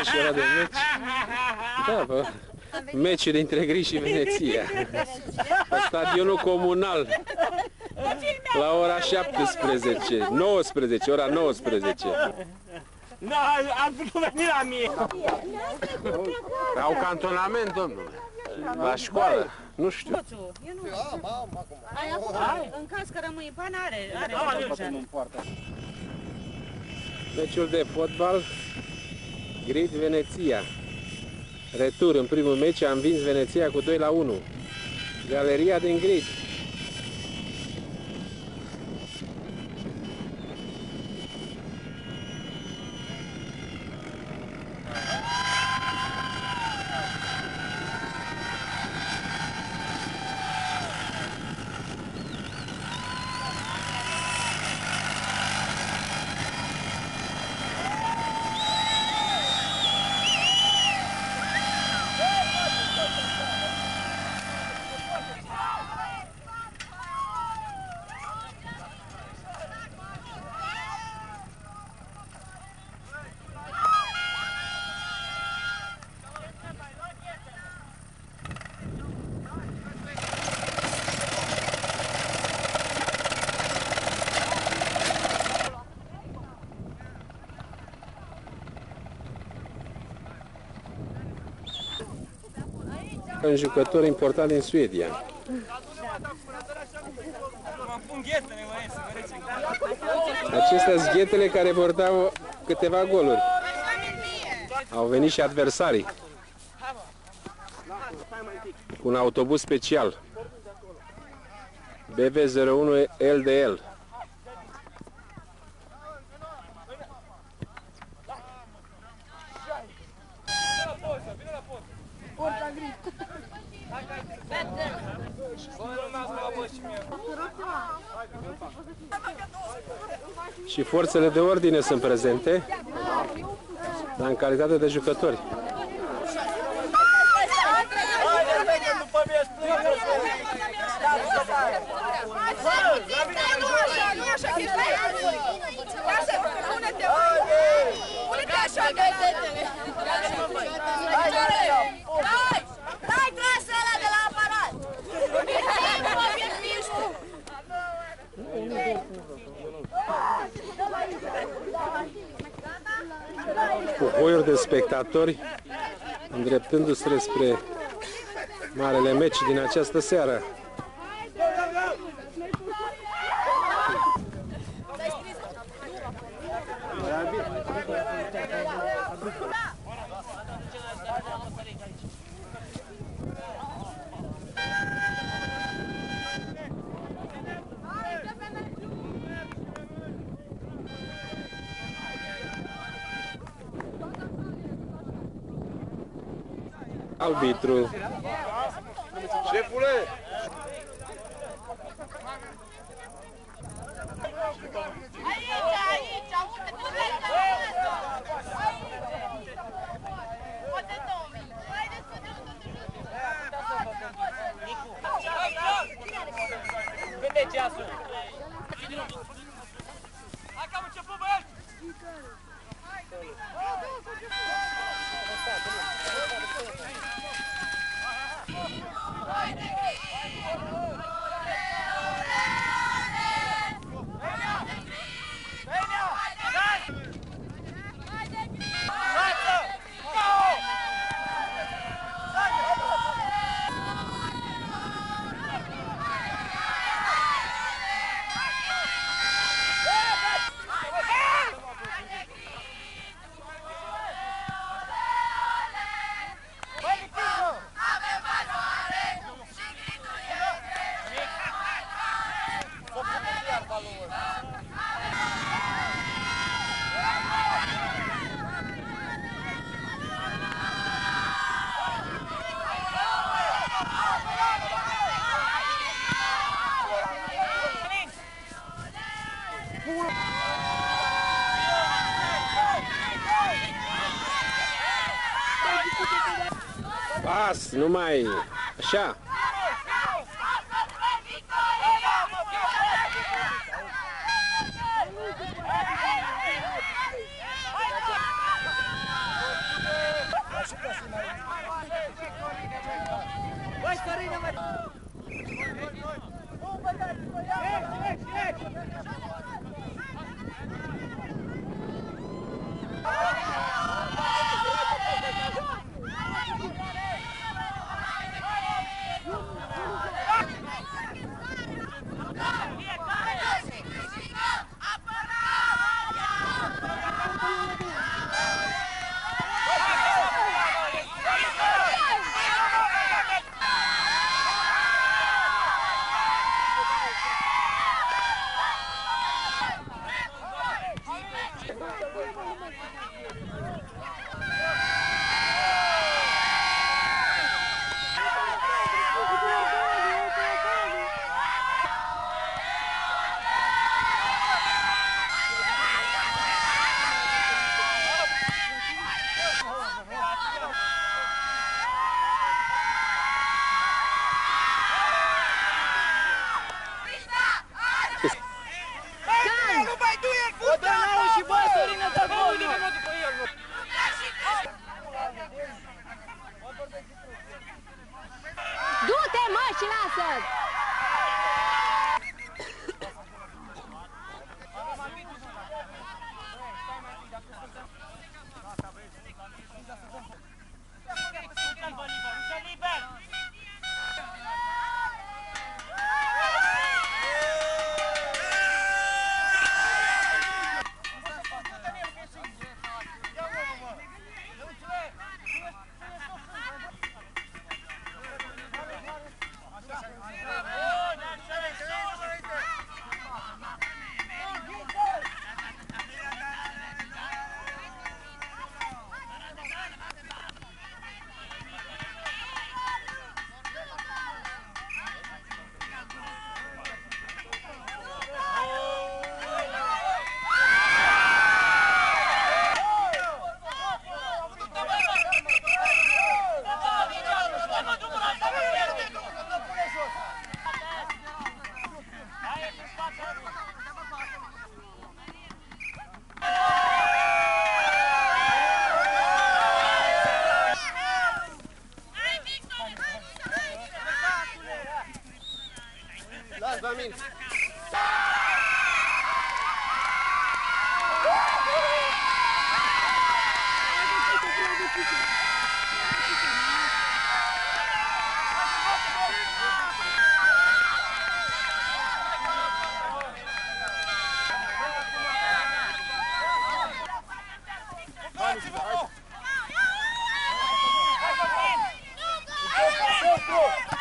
și ora de meci. Da, bă. Meciul dintre Grid și Veneția. Stadionul comunal. La ora 17. 19, ora 19. Nu, am putut veni la mie. Au cantonament, domnule. La școală. Nu știu. Eu nu știu. Ai acum, în caz că rămâi în pană, are. Meciul de fotbal Grid-Veneția. Retur în primul meci a învins Veneția cu 2-1. Galeria din Grid. Un jucător important din Suedia. Acestea sunt ghetele care vor da câteva goluri. Au venit și adversarii cu un autobuz special BV01 LDL. Și forțele de ordine sunt prezente, dar în calitate de jucători. Dai trasă ăla de la aparat! Cu hoiuri de spectatori îndreptându-se spre marele meci din această seară. Arbitru. Șefule! Aici, poate 2000. Cât e ceasul? Hai că am început, băieți! Pas, numai așa. Du-te, mă, și lasă-l! Las-vă amin! Hai!